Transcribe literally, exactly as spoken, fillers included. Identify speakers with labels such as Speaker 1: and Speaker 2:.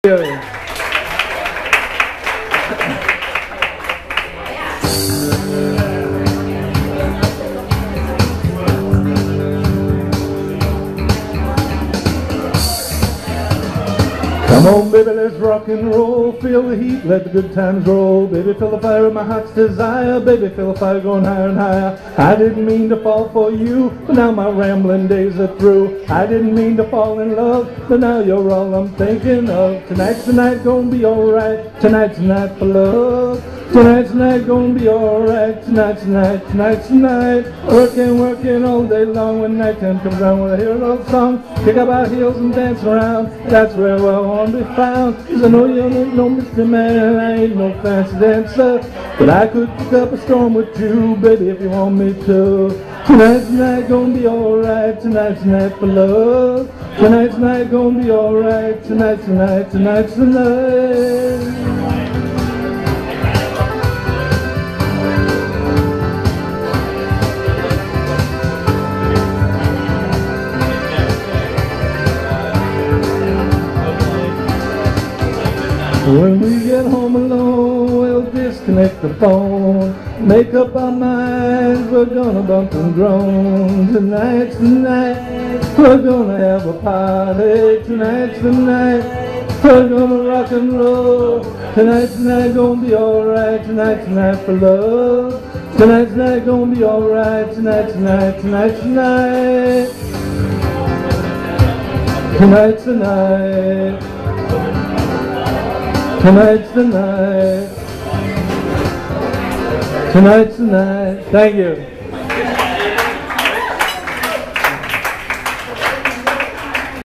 Speaker 1: Come on, baby, let's rock and roll. Feel the heat, let the good times roll. Baby, feel the fire of my heart's desire. Baby, feel the fire going higher and higher. I didn't mean to fall for you, but now my rambling days are through. I didn't mean to fall in love, but now you're all I'm thinking of. Tonight's the night, gonna be alright. Tonight's the night for love. Tonight's the night, gonna be alright. Tonight's the night, tonight's the night. Working, working all day long. When nighttime comes around, when I hear an old song, kick up our heels and dance around. That's where I want to be found. Cause I know you ain't no mystery man, and I ain't no fancy dancer, but I could pick up a storm with you, baby, if you want me to. Tonight's the night, gonna be alright. Tonight's the night for love. Tonight's the night, gonna be alright. Tonight's the night, tonight's the night. When we get home alone, we'll disconnect the phone, make up our minds, we're gonna bump and groan. Tonight's the night, we're gonna have a party. Tonight's the night, we're gonna rock and roll. Tonight's the night, gonna be alright. Tonight's the night for love. Tonight's the night, gonna be alright. Tonight's the night, tonight's the night. Tonight's the night. Tonight's the night. Tonight's the night. Thank you.